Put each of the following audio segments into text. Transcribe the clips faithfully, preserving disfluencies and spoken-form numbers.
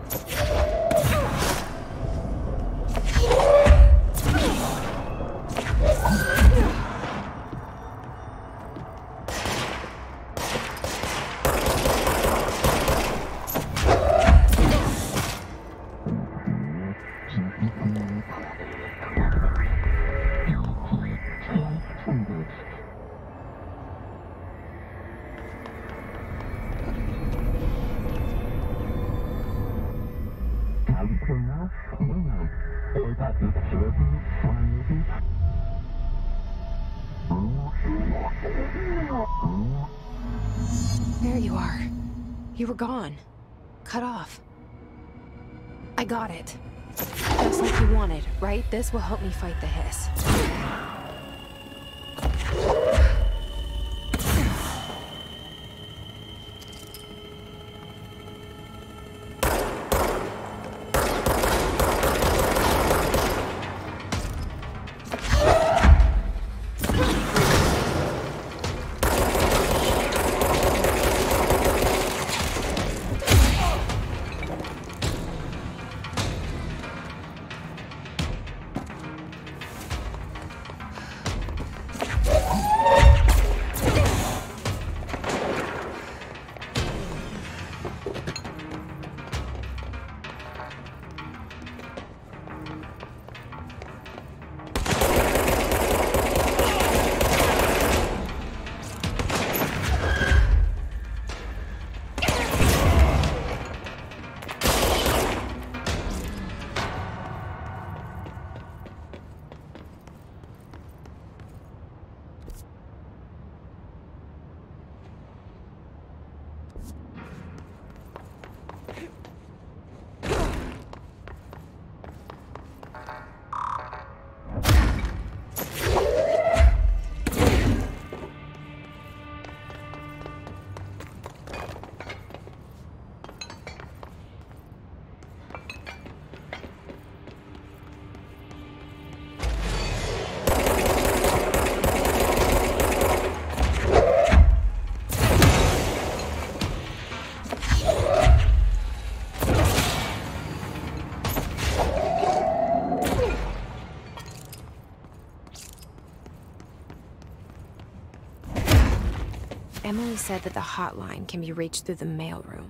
There you are. You were gone. Cut off. I got it. Just like you wanted, right? This will help me fight the hiss. Emily said that the hotline can be reached through the mailroom.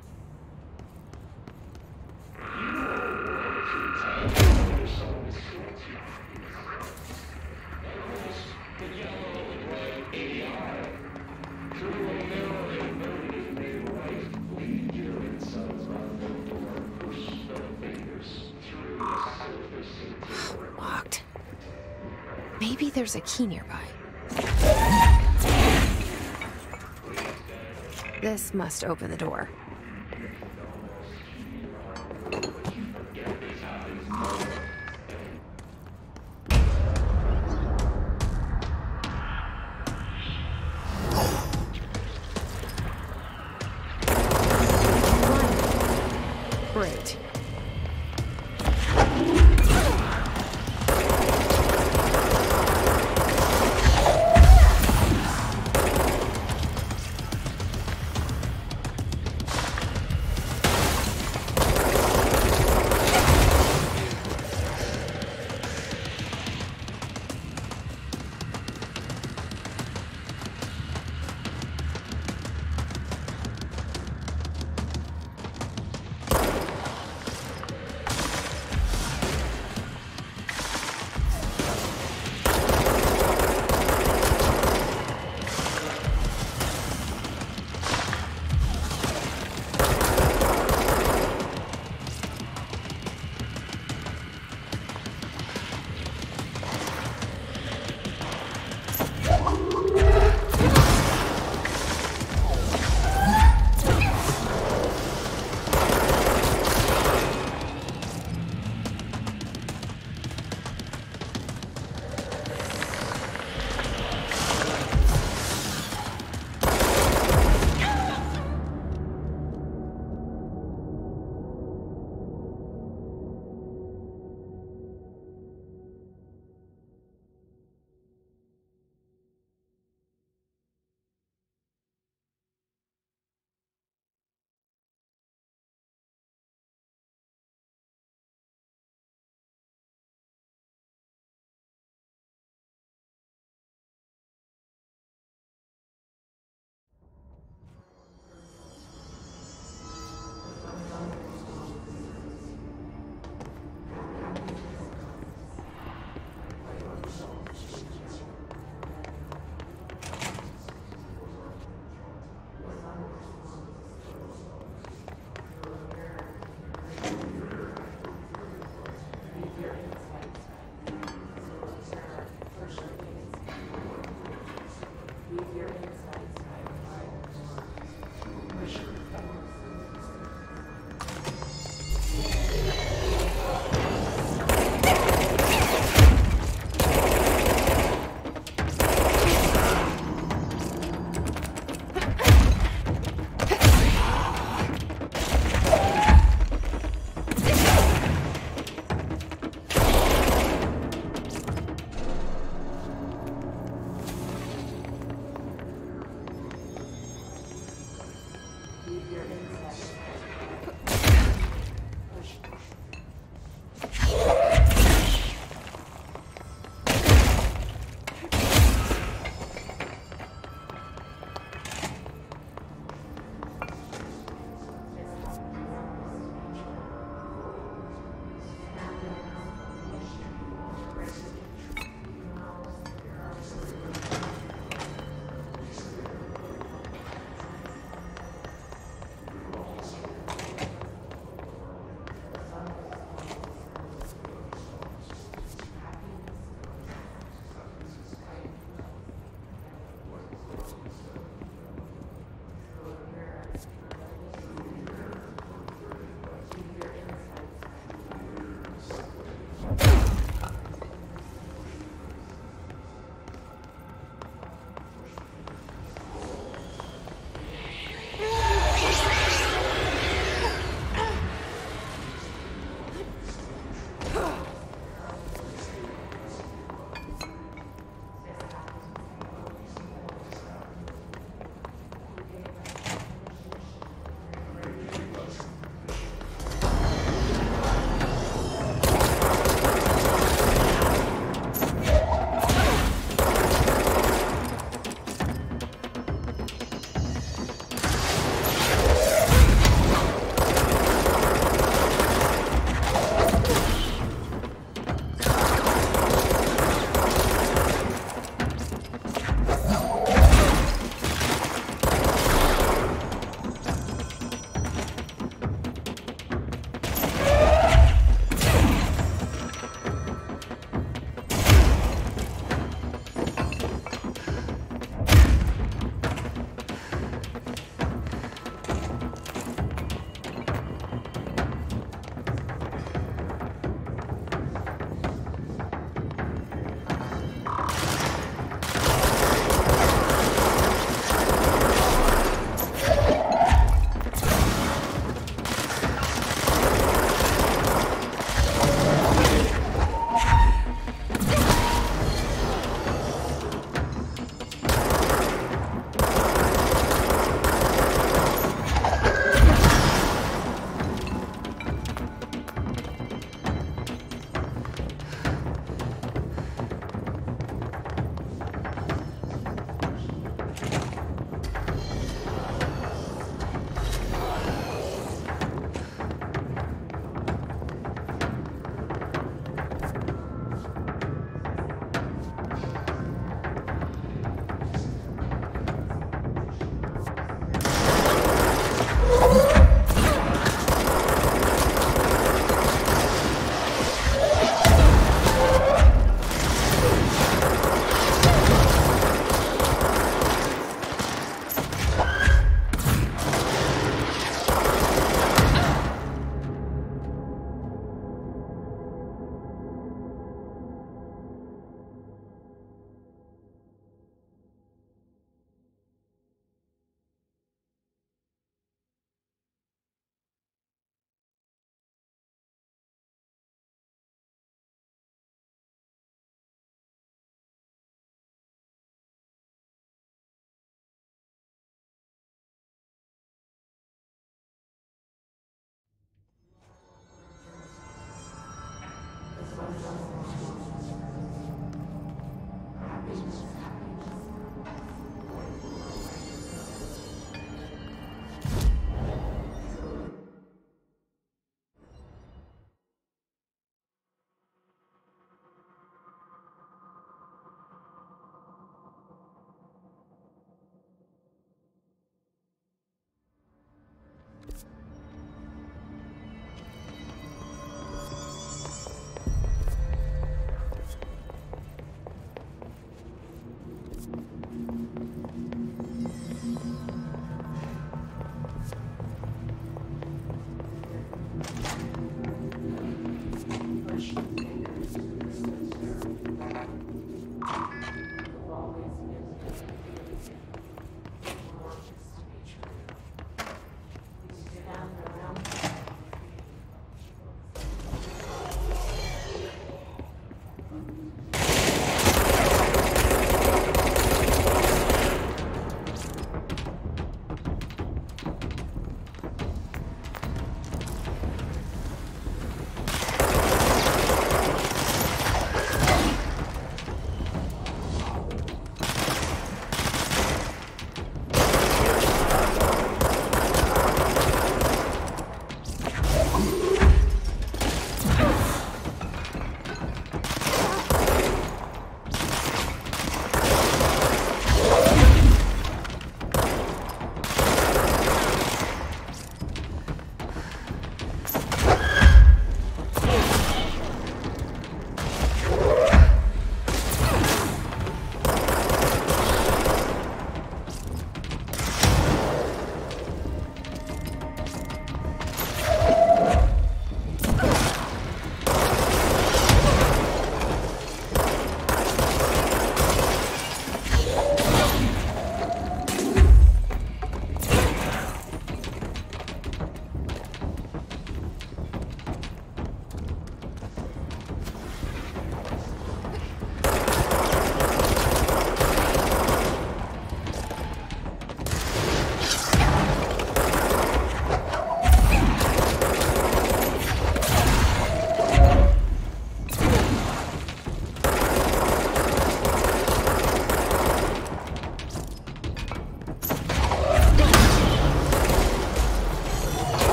Locked. Maybe there's a key nearby. This must open the door. Great.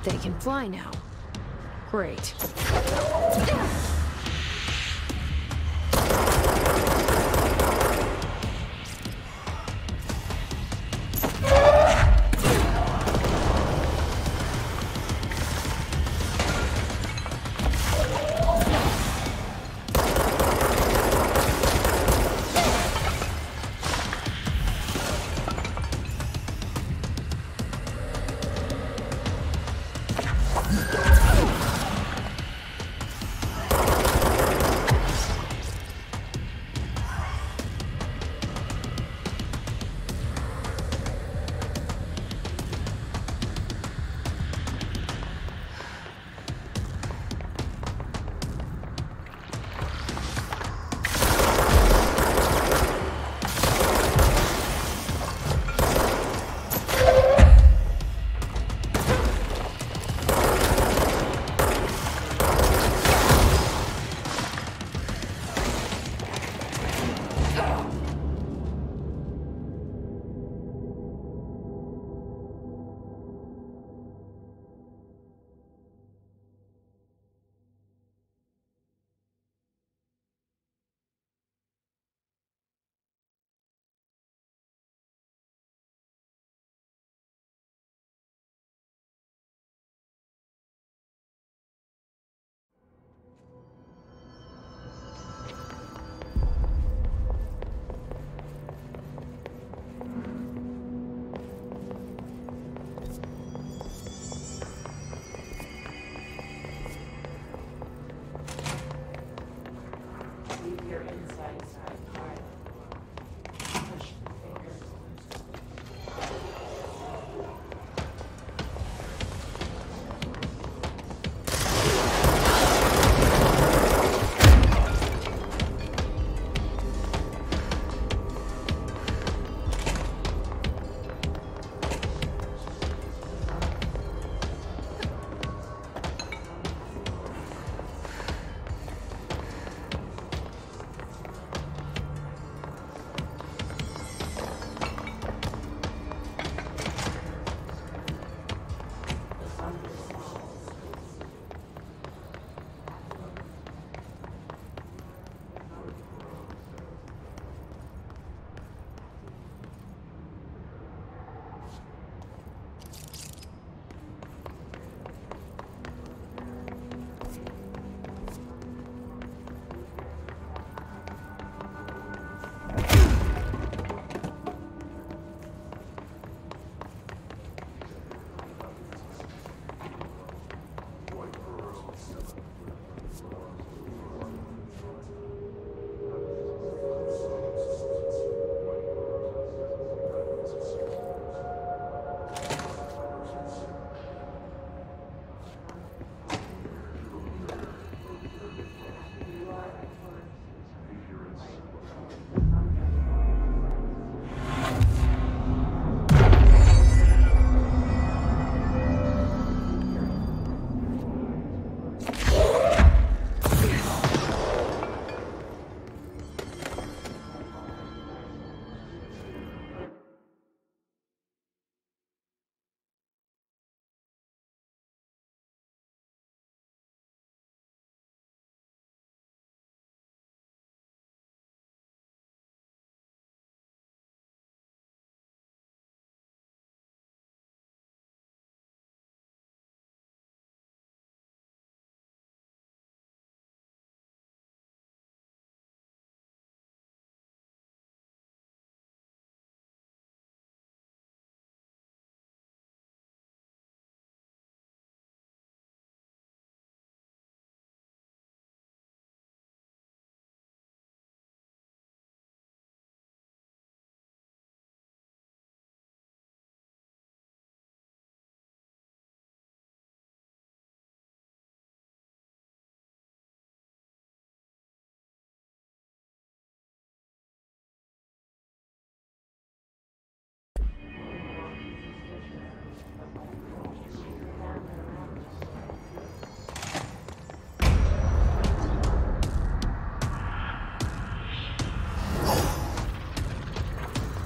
They can fly now. Great.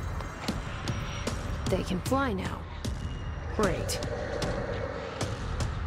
They can fly now. Great.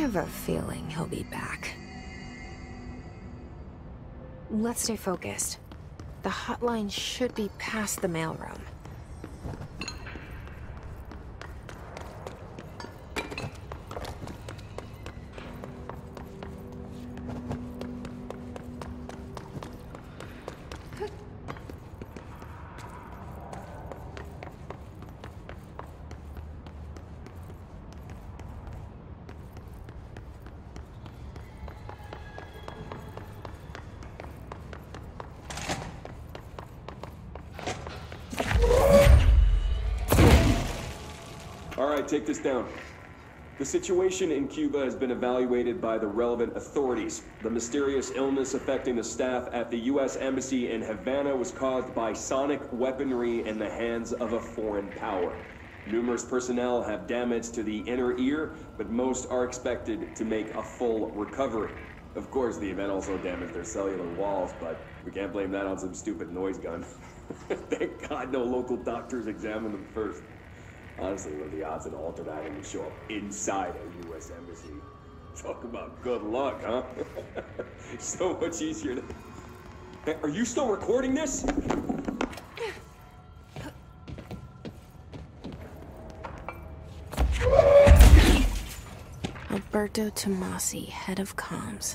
have a feeling he'll be back. Let's stay focused. The hotline should be past the mailroom. Take this down. The situation in Cuba has been evaluated by the relevant authorities. The mysterious illness affecting the staff at the U S Embassy in Havana was caused by sonic weaponry in the hands of a foreign power. Numerous personnel have damage to the inner ear, but most are expected to make a full recovery. Of course, the event also damaged their cellular walls, but we can't blame that on some stupid noise gun. Thank God no local doctors examined them first. Honestly, what are the odds an altered item would show up inside a U S embassy? Talk about good luck, huh? So much easier to... Hey, are you still recording this? Alberto Tomasi, head of comms.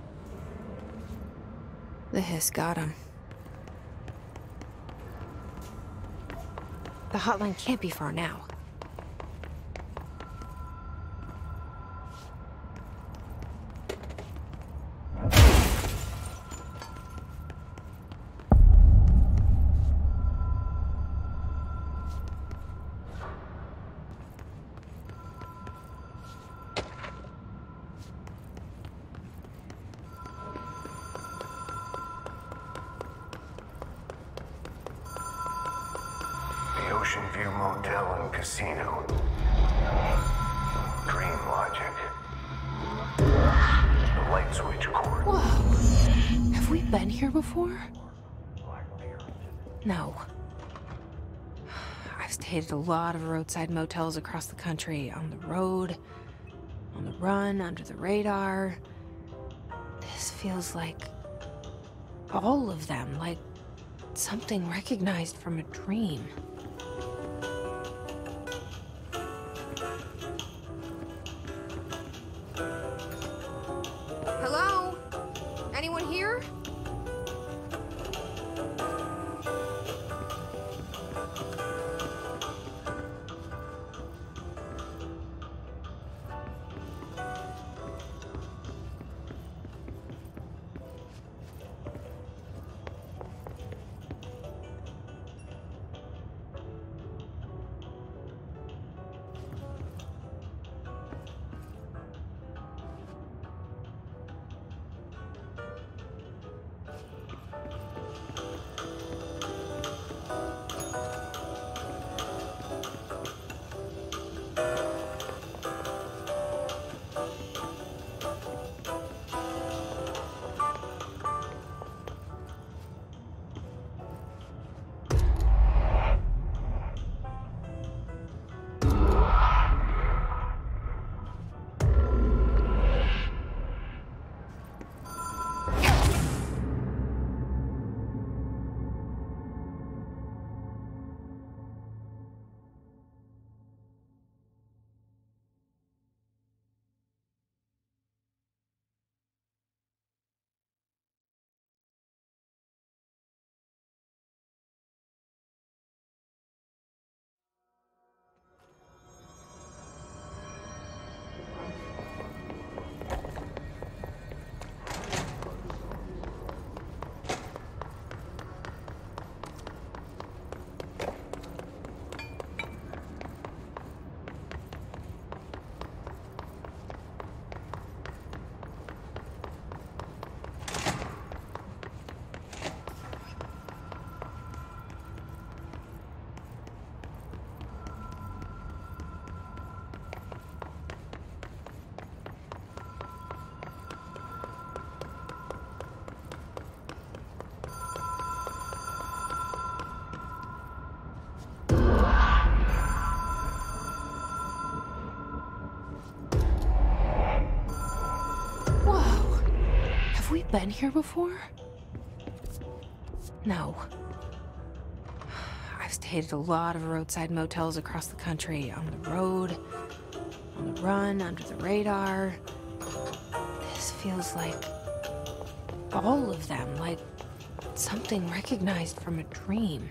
The hiss got him. The hotline can't be far now. Ocean View Motel and Casino. Dream logic. The light switch cord. Whoa. Have we been here before? No. I've stayed at a lot of roadside motels across the country, on the road, on the run, under the radar. This feels like all of them, like something recognized from a dream. Hello? Anyone here? been here before? No. I've stayed at a lot of roadside motels across the country, on the road, on the run, under the radar. This feels like all of them, like something recognized from a dream.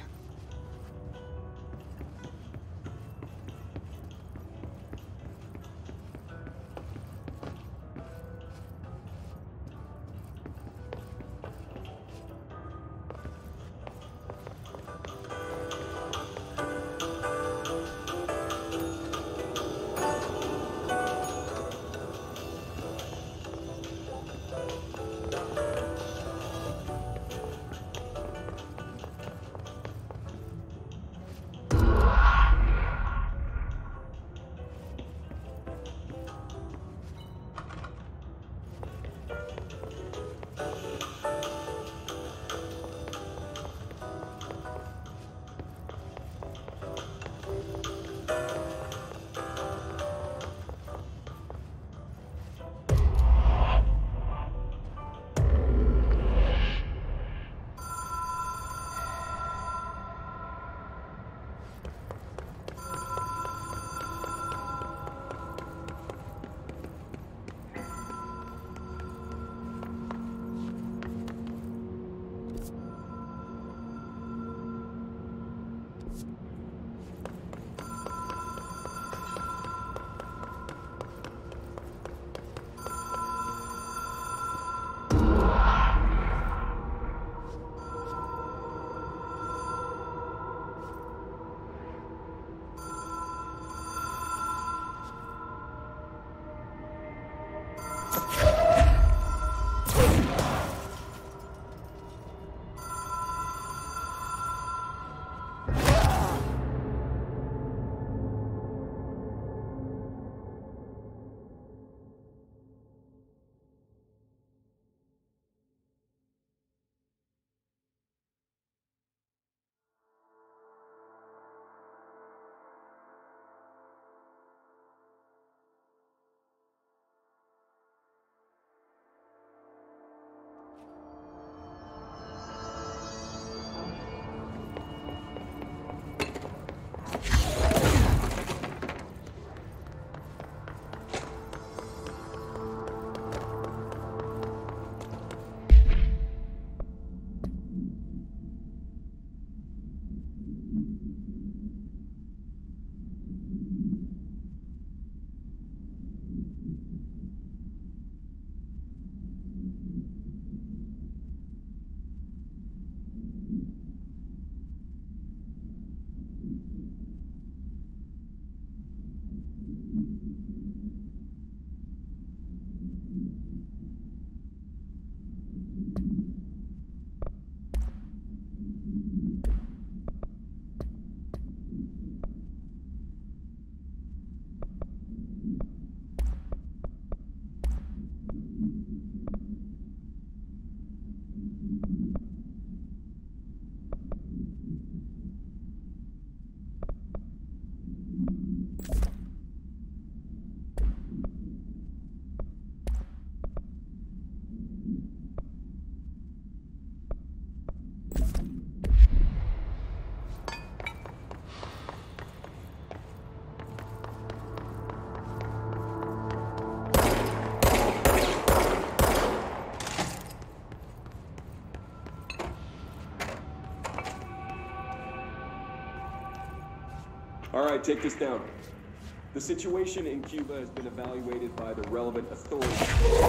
All right, take this down. The situation in Cuba has been evaluated by the relevant authorities.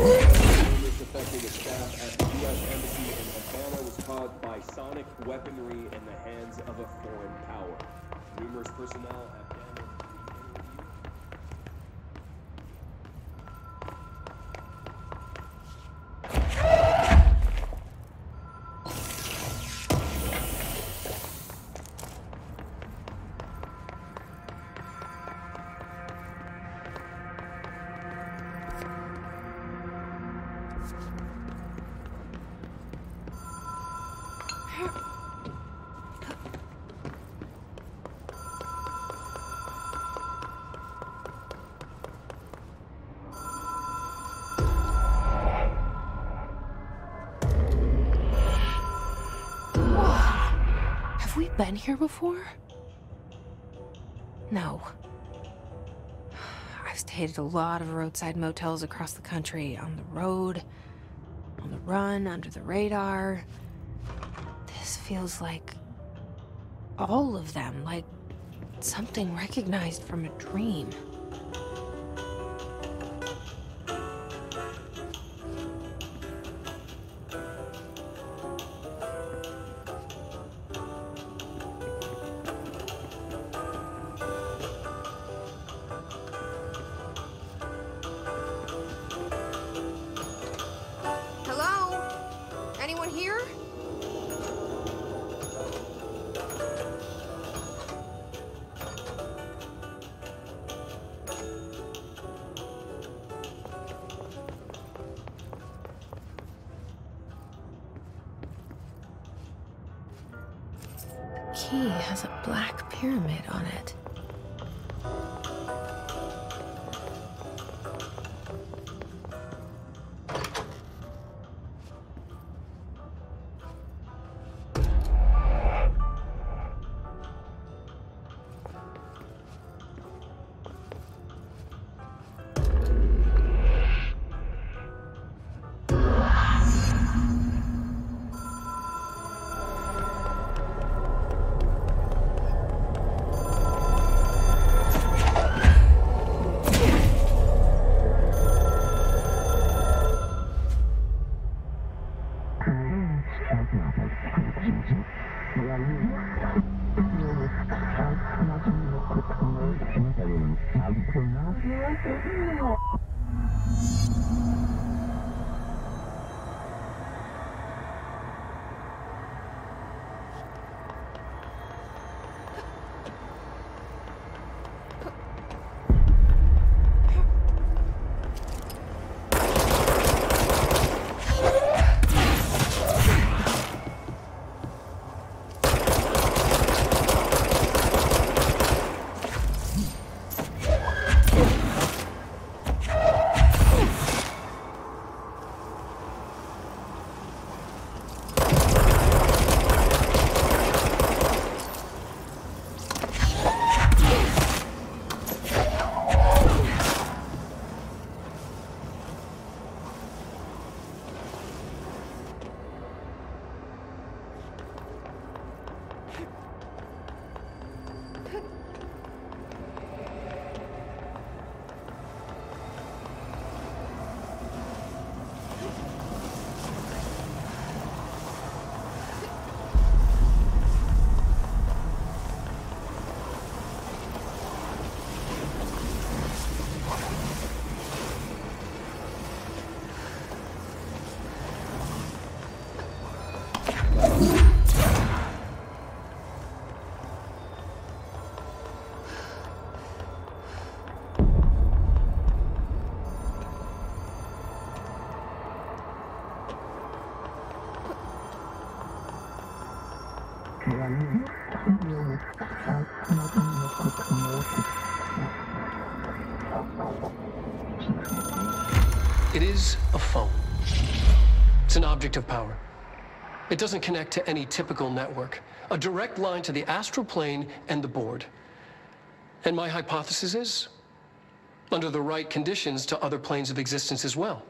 This affecting the staff at the U S Embassy in Havana was caused by sonic weaponry in the hands of a foreign power. Numerous personnel have damaged the interview. Have we been here before? No. I've stayed at a lot of roadside motels across the country, on the road, on the run, under the radar. This feels like all of them, like something recognized from a dream. Key has a black pyramid on it. It is a phone. It's an object of power. It doesn't connect to any typical network. A direct line to the astral plane and the board. And my hypothesis is, under the right conditions, to other planes of existence as well.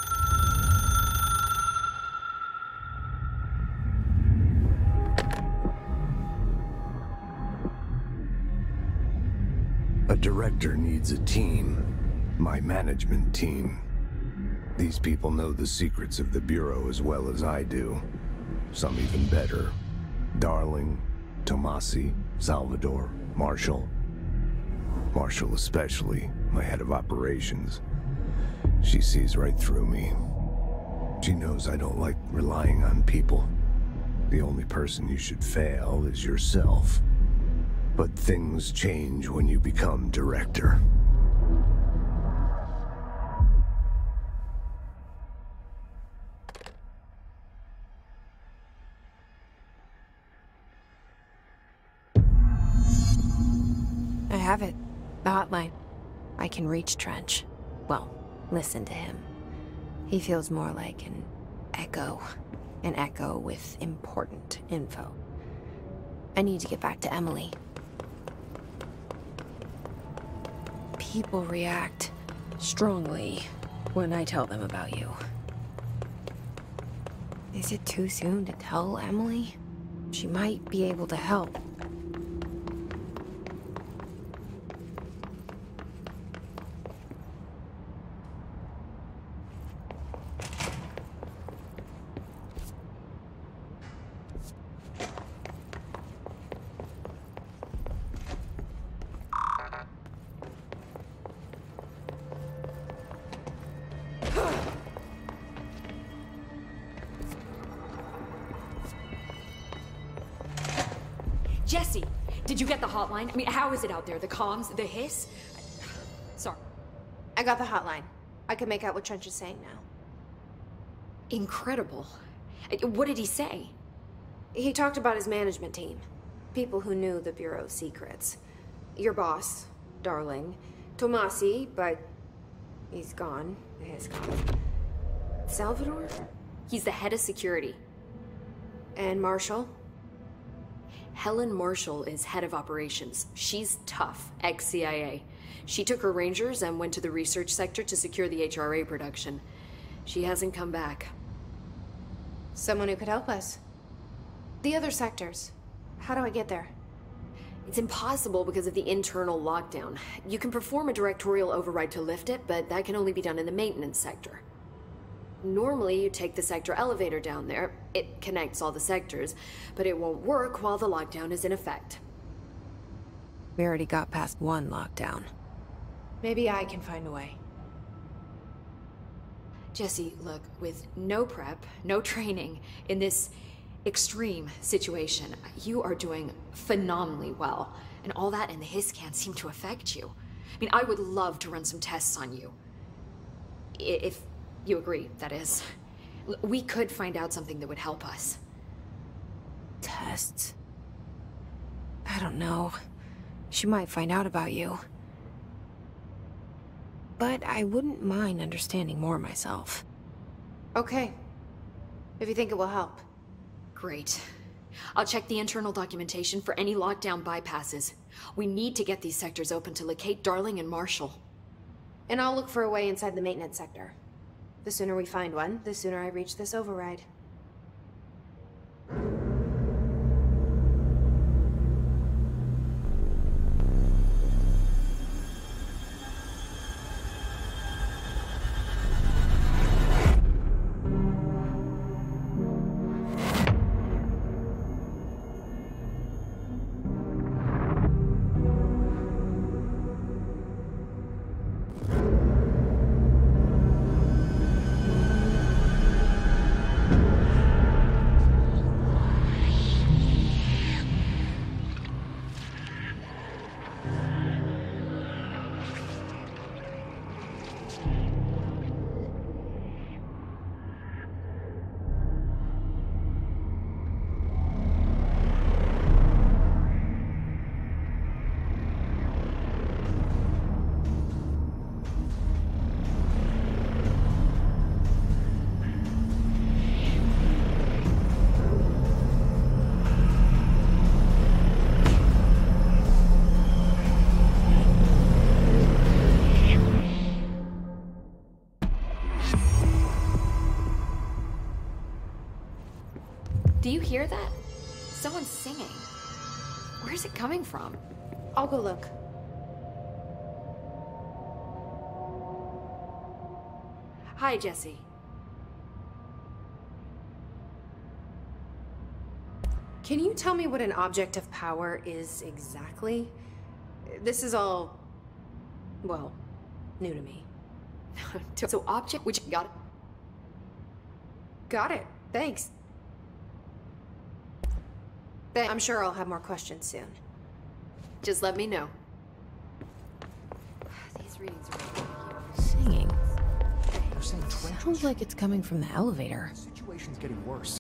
A director needs a team. My management team. These people know the secrets of the Bureau as well as I do. Some even better. Darling, Tomasi, Salvador, Marshall. Marshall especially, my head of operations. She sees right through me. She knows I don't like relying on people. The only person you should fail is yourself. But things change when you become director. I have it. The hotline. I can reach Trench. Well, listen to him. He feels more like an echo. An echo with important info. I need to get back to Emily. People react strongly when I tell them about you. Is it too soon to tell Emily? She might be able to help. Jesse, did you get the hotline? I mean, how is it out there? The comms, the hiss? Sorry. I got the hotline. I can make out what Trench is saying now. Incredible. What did he say? He talked about his management team. People who knew the Bureau's secrets. Your boss, Darling. Tomasi, but he's gone. He's gone. Salvador? He's the head of security. And Marshall? Helen Marshall is head of operations. She's tough, ex-C I A. She took her Rangers and went to the research sector to secure the H R A production. She hasn't come back. Someone who could help us. The other sectors. How do I get there? It's impossible because of the internal lockdown. You can perform a directorial override to lift it, but that can only be done in the maintenance sector. Normally, you take the sector elevator down there. It connects all the sectors, but it won't work while the lockdown is in effect. We already got past one lockdown. Maybe I can find a way. Jesse, look, with no prep, no training, in this extreme situation, you are doing phenomenally well. And all that and the hiss can't seem to affect you. I mean, I would love to run some tests on you. I- If you agree, that is. L- We could find out something that would help us. Tests? I don't know. She might find out about you. But I wouldn't mind understanding more myself. Okay. If you think it will help. Great. I'll check the internal documentation for any lockdown bypasses. We need to get these sectors open to locate Darling and Marshall. And I'll look for a way inside the maintenance sector. The sooner we find one, the sooner I reach this override. Do you hear that? Someone's singing. Where's it coming from? I'll go look. Hi, Jesse. Can you tell me what an object of power is exactly? This is all, well, new to me. So object, which got it. Got it. Thanks. Th- I'm sure I'll have more questions soon. Just let me know. These readings are ridiculous. Singing. They're saying Trench Sounds like it's coming from the elevator. situation's getting worse.